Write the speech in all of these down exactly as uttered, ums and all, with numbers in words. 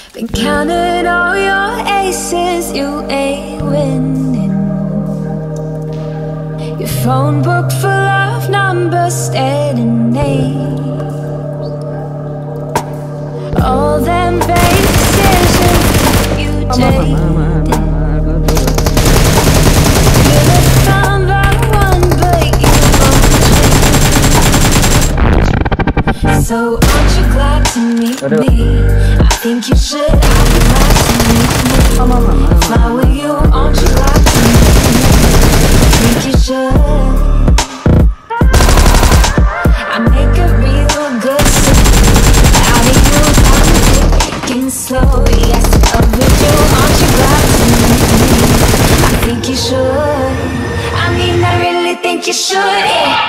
Been counting all your aces, you ain't winning. Your phone book full of numbers, staring names. All them big decisions you jaded. You're the number one, but you won't change. So aren't you glad to meet me? I think you should. I'd be glad to meet me. If I were you, aren't you glad to meet me? I think you should. I make a real good song out of you, taking slow. Yes, overdue. Aren't you glad to meet me? I think you should. I mean, I really think you should. Yeah.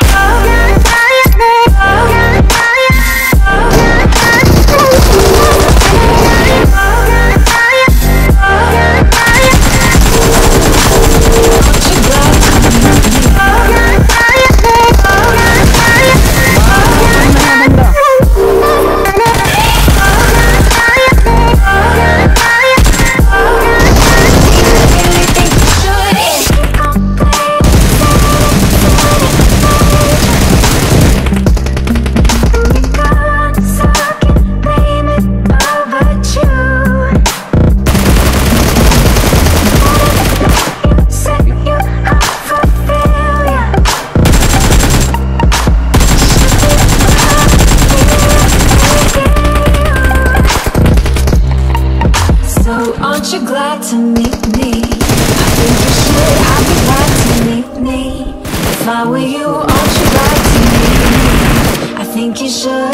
Aren't you glad to meet me? I think you should. I'd be glad to meet me. If I were you, aren't you glad to meet me? I think you should.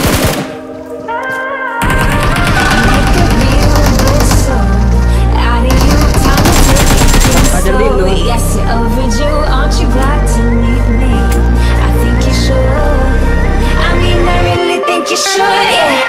I make a real good song out of you, time to take it slow. Yes, you're overdue. Aren't you glad to meet me? I think you should. I mean, I really think you should. Yeah.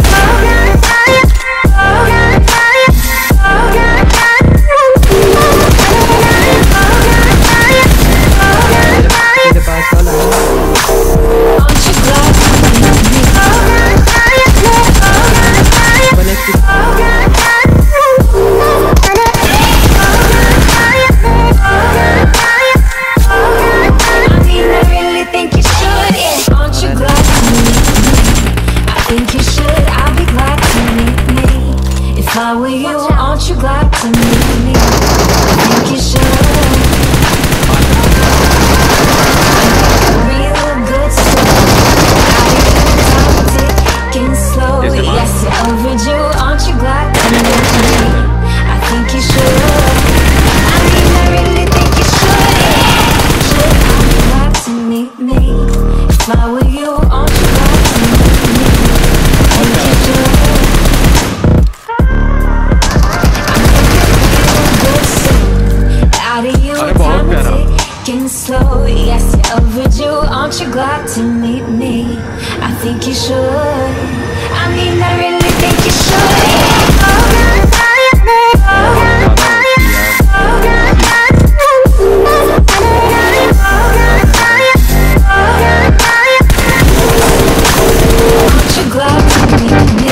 If I were you, aren't you glad to meet me? I think you should. A real good song out of you, taking slow. Yes, you're overdue. Aren't you glad to meet me? I think you should. I mean, I really think you should. Should I be glad to meet me? If I were you, aren't you glad to meet me? I think you should. Slow, yes, you're overdue. Aren't you glad to meet me? I think you should. I mean, I really think you should. Aren't you glad to meet me?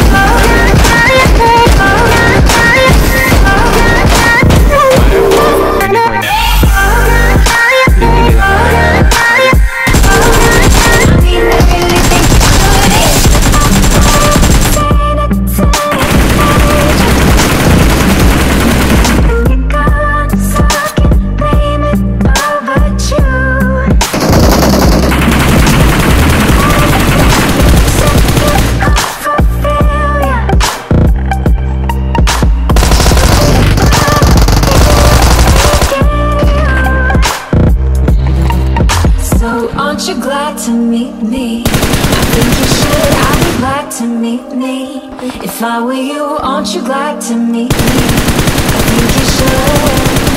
Aren't you glad to meet me? I think you should. I'd be glad to meet me. If I were you, aren't you glad to meet me? I think you should.